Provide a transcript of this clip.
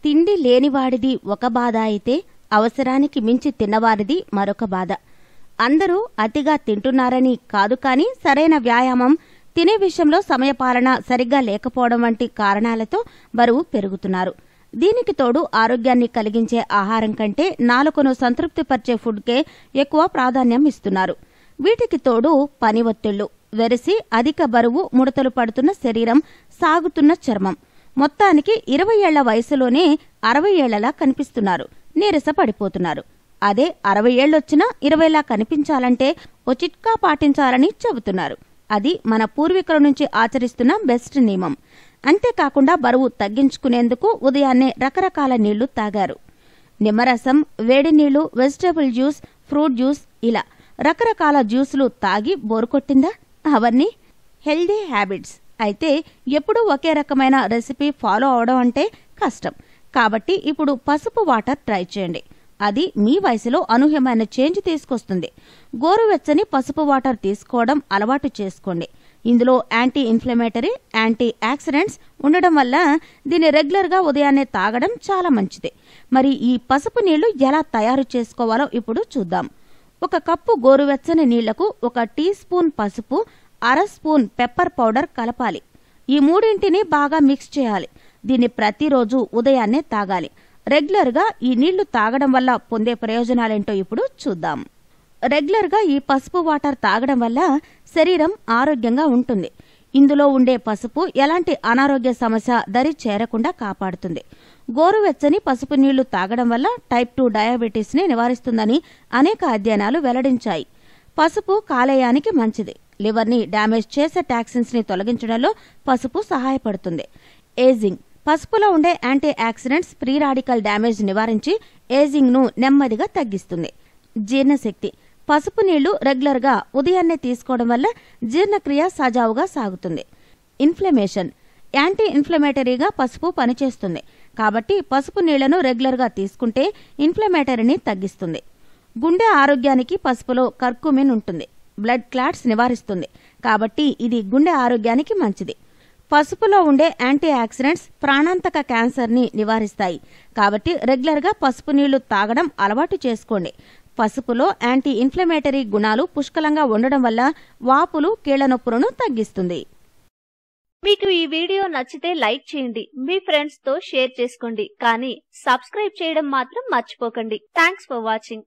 తిండి లేనివాడిది ఒక బాధ అయితే అవసరానికి మించి తిన్నవారిది మరొక బాధ. అందరూ అతిగా తింటున్నారని కాదు, కానీ సరైన వ్యాయామం, తినే విషయంలో సమయపాలన సరిగ్గా లేకపోవడం వంటి కారణాలతో బరువు పెరుగుతున్నారు. దీనికి తోడు ఆరోగ్యాన్ని కలిగించే ఆహారం కంటే నాలుకను సంతృప్తిపరిచే ఫుడ్కే ఎక్కువ ప్రాధాన్యం ఇస్తున్నారు. వీటికి తోడు పని ఒత్తిళ్లు, వెరసి అధిక బరువు, ముడతలు పడుతున్న శరీరం, సాగుతున్న చర్మం, మొత్తానికి 20 ఏళ్ల వయసులోనే 60 ఏళ్లలా కనిపిస్తున్నారు, నీరస పడిపోతున్నారు. అదే 60 ఏళ్లొచ్చినా 20లా కనిపించాలంటే ఓ చిట్కా పాటించాలని చెబుతున్నారు. అది మన పూర్వీకుల నుంచి ఆచరిస్తున్న బెస్ట్ నియమం. అంతేకాకుండా బరువు తగ్గించుకునేందుకు ఉదయాన్నే రకరకాల నీళ్లు తాగారు. నిమ్మరసం, వేడి నీళ్లు, వెజిటబుల్ జ్యూస్, ఫ్రూట్ జ్యూస్, ఇలా రకరకాల జ్యూసులు తాగి బోరుకొట్టిందా? అవన్నీ హెల్దీ హ్యాబిట్స్. అయితే ఎప్పుడూ ఒకే రకమైన రెసిపీ ఫాలో అవడం అంటే కష్టం. కాబట్టి ఇప్పుడు పసుపు వాటర్ ట్రై చేయండి. అది మీ వయసులో అనూహ్యమైన చేంజ్ తీసుకొస్తుంది. గోరువెచ్చని పసుపు వాటర్ తీసుకోవడం అలవాటు చేసుకోండి. ఇందులో యాంటీ ఇన్ఫ్లమేటరీ, యాంటీ ఆక్సిడెంట్స్ ఉండడం వల్ల దీన్ని రెగ్యులర్గా ఉదయాన్నే తాగడం చాలా మంచిది. మరి ఈ పసుపు నీళ్లు ఎలా తయారు చేసుకోవాలో ఇప్పుడు చూద్దాం. 1 కప్పు గోరువెచ్చని నీళ్లకు 1 టీ స్పూన్ పసుపు, 1/2 స్పూన్ పెప్పర్ పౌడర్ కలపాలి. ఈ మూడింటిని బాగా మిక్స్ చేయాలి. దీన్ని ప్రతిరోజు ఉదయాన్నే తాగాలి. రెగ్యులర్గా ఈ నీళ్లు తాగడం వల్ల పొందే ప్రయోజనాలేంటో ఇప్పుడు చూద్దాం. రెగ్యులర్గా ఈ పసుపు వాటర్ తాగడం వల్ల శరీరం ఆరోగ్యంగా ఉంటుంది. ఇందులో ఉండే పసుపు ఎలాంటి అనారోగ్య సమస్య దరి చేరకుండా కాపాడుతుంది. గోరువెచ్చని పసుపు నీళ్లు తాగడం వల్ల టైప్ 2 డయాబెటీస్ ని నివారిస్తుందని అనేక అధ్యయనాలు వెల్లడించాయి. పసుపు కాలేయానికి మంచిది. లివర్ ని డ్యామేజ్ చేసే టాక్సిన్స్ ని తొలగించడంలో పసుపు సహాయపడుతుంది. ఏజింగ్, పసుపులో ఉండే antioxidants free radical damage నివారించి ఏజింగ్ ను నెమ్మదిగా తగ్గిస్తుంది. జీర్ణశక్తి, పసుపు నీళ్లు రెగ్యులర్గా ఉదయాన్నే తీసుకోవడం వల్ల జీర్ణక్రియ సజావుగా సాగుతుంది. ఇన్ఫ్లమేషన్, యాంటీ ఇన్ఫ్లమేటరీగా పసుపు పనిచేస్తుంది. కాబట్టి పసుపు నీళ్లను రెగ్యులర్గా తీసుకుంటే ఇన్ఫ్లమేటరీని తగ్గిస్తుంది. గుండె ఆరోగ్యానికి పసుపులో కర్కుమిన్ ఉంటుంది. బ్లడ్ క్లాట్స్ నివారిస్తుంది. కాబట్టి ఇది గుండె ఆరోగ్యానికి మంచిది. పసుపులో ఉండే యాంటీ ఆక్సిడెంట్స్ ప్రాణాంతక క్యాన్సర్ని నివారిస్తాయి. కాబట్టి రెగ్యులర్గా పసుపు నీళ్లు తాగడం అలవాటు చేసుకోండి. పసుపులో యాంటీ ఇన్ఫ్లమేటరీ గుణాలు పుష్కలంగా ఉండడం వల్ల వాపులు, కీళ్ల నొప్పులను తగ్గిస్తుంది. మీకు ఈ వీడియో నచ్చితే లైక్ చేయండి, మీ ఫ్రెండ్స్ తో షేర్ చేసుకోండి, కానీ సబ్స్క్రైబ్ చేయడం మాత్రం మర్చిపోకండి. Thanks for watching.